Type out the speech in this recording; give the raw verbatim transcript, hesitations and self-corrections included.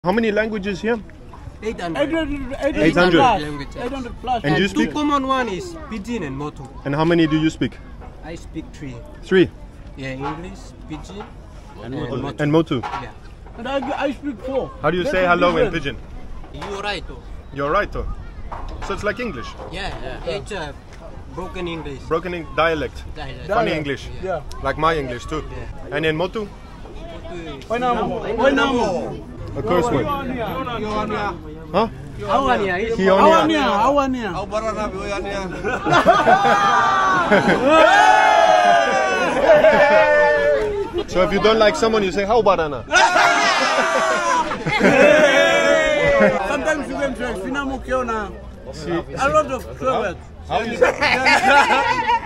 How many languages here? eight hundred. eight hundred. eight hundred plus. And you Two speak? common one is Pidgin and Motu. And how many do you speak? I speak three. Three. Yeah, English, Pidgin, and, And Motu. and Motu. Yeah. And I, I speak four. How do you say hello in Pidgin? You right, oh. You're right, though. So it's like English. Yeah, yeah. It's uh, broken English. Broken in dialect. Dialect. Funny Dialect. English. Yeah. Like my English too. Yeah. And in Motu? Why now? Why now? A curse word. Huh? Awania is Kionia. Awania. So if you don't like someone, you say, how barana? Sometimes you can say, Finamu Kiona. See, A lot of words.